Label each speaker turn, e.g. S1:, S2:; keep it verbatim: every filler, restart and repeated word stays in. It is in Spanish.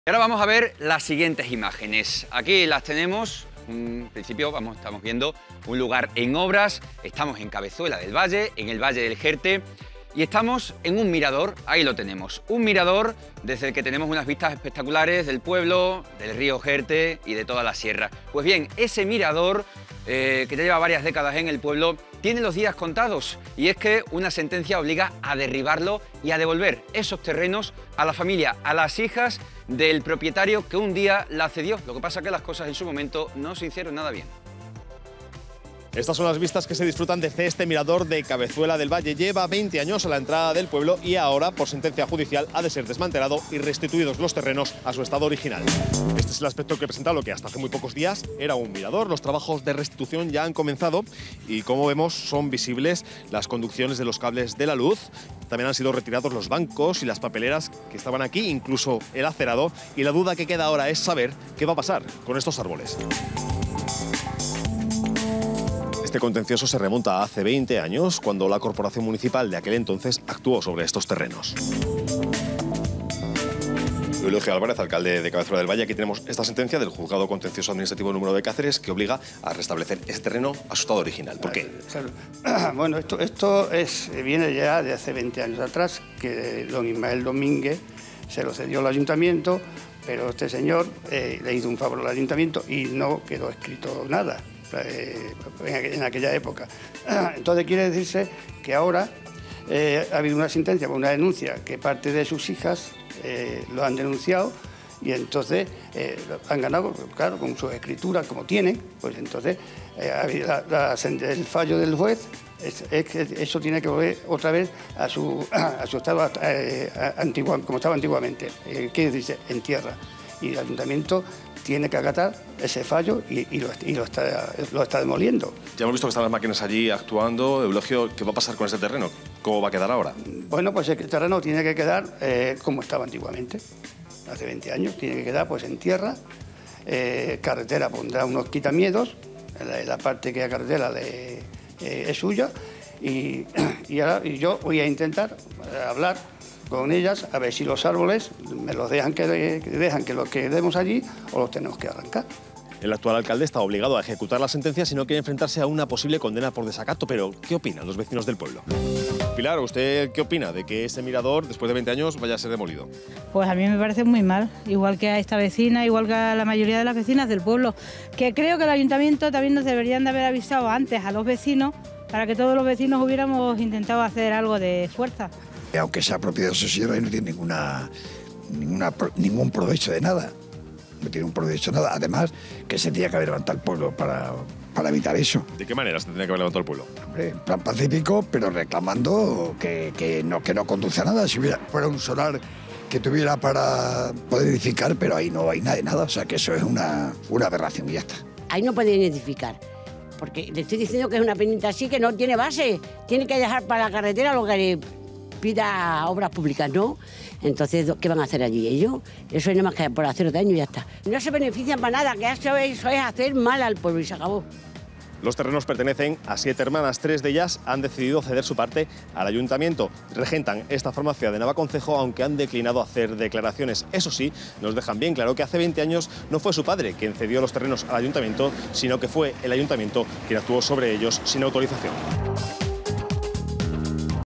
S1: Ahora vamos a ver las siguientes imágenes. Aquí las tenemos. En principio vamos, estamos viendo un lugar en obras. Estamos en Cabezuela del Valle, en el Valle del Jerte. Y estamos en un mirador, ahí lo tenemos. Un mirador desde el que tenemos unas vistas espectaculares del pueblo, del río Jerte y de toda la sierra. Pues bien, ese mirador, eh, que ya lleva varias décadas en el pueblo, tiene los días contados. Y es que una sentencia obliga a derribarlo y a devolver esos terrenos a la familia, a las hijas del propietario que un día la cedió. Lo que pasa es que las cosas en su momento no se hicieron nada bien.
S2: Estas son las vistas que se disfrutan desde este mirador de Cabezuela del Valle. Lleva veinte años a la entrada del pueblo y ahora, por sentencia judicial, ha de ser desmantelado y restituidos los terrenos a su estado original. Este es el aspecto que presenta lo que hasta hace muy pocos días era un mirador. Los trabajos de restitución ya han comenzado y, como vemos, son visibles las conducciones de los cables de la luz. También han sido retirados los bancos y las papeleras que estaban aquí, incluso el acerado. Y la duda que queda ahora es saber qué va a pasar con estos árboles. Este contencioso se remonta a hace veinte años, cuando la corporación municipal de aquel entonces actuó sobre estos terrenos. Eulogio Álvarez, alcalde de Cabezuela del Valle, aquí tenemos esta sentencia del Juzgado Contencioso Administrativo número de Cáceres que obliga a restablecer este terreno a su estado original. ¿Por qué?
S3: Bueno, esto, esto es, viene ya de hace veinte años atrás, que don Ismael Domínguez se lo cedió al ayuntamiento, pero este señor eh, le hizo un favor al ayuntamiento y no quedó escrito nada en aquella época. Entonces quiere decirse que ahora eh, ha habido una sentencia, una denuncia, que parte de sus hijas eh, lo han denunciado y entonces eh, han ganado, claro, con sus escrituras como tienen, pues entonces eh, la, la, el fallo del juez es, es que eso tiene que volver otra vez a su, a su estado eh, antiguo, como estaba antiguamente, eh, quiere decirse en tierra, y el ayuntamiento tiene que acatar ese fallo y, y, lo, y lo, está, lo está demoliendo.
S2: Ya hemos visto que están las máquinas allí actuando. Eulogio, ¿qué va a pasar con este terreno? ¿Cómo va a quedar ahora?
S3: Bueno, pues el terreno tiene que quedar eh, como estaba antiguamente, hace veinte años. Tiene que quedar pues en tierra. Eh, carretera pondrá unos quitamiedos, la, la parte que la carretera le, eh, es suya. Y, y, ahora, y yo voy a intentar hablar con ellas a ver si los árboles me los dejan que, dejan que los quedemos allí o los tenemos que arrancar.
S2: El actual alcalde está obligado a ejecutar la sentencia si no quiere enfrentarse a una posible condena por desacato. Pero, ¿qué opinan los vecinos del pueblo? Pilar, ¿usted qué opina de que ese mirador, después de veinte años, vaya a ser demolido?
S4: Pues a mí me parece muy mal, igual que a esta vecina, igual que a la mayoría de las vecinas del pueblo, que creo que el ayuntamiento también nos deberían de haber avisado antes a los vecinos para que todos los vecinos hubiéramos intentado hacer algo de fuerza.
S5: Aunque sea propiedad de su señora, no tiene ninguna, ninguna, ningún provecho de nada. No tiene un provecho de nada. Además, que se tenía que haber levantado el pueblo para, para evitar eso.
S2: ¿De qué manera se tendría que haber levantado el pueblo?
S5: Hombre, en plan pacífico, pero reclamando que, que, no, que no conduce a nada. Si hubiera, fuera un solar que tuviera para poder edificar, pero ahí no hay nada de nada. O sea, que eso es una, una aberración y ya está.
S6: Ahí no pueden edificar. Porque le estoy diciendo que es una penita así, que no tiene base. Tiene que dejar para la carretera lo que le pida obras públicas, ¿no? Entonces, ¿qué van a hacer allí ellos? Eso es nada más que por hacer daño y ya está. No se benefician para nada, que eso es, eso es hacer mal al pueblo y se acabó.
S2: Los terrenos pertenecen a siete hermanas. Tres de ellas han decidido ceder su parte al ayuntamiento. Regentan esta farmacia de Navaconcejo, aunque han declinado hacer declaraciones. Eso sí, nos dejan bien claro que hace veinte años no fue su padre quien cedió los terrenos al ayuntamiento, sino que fue el ayuntamiento quien actuó sobre ellos sin autorización.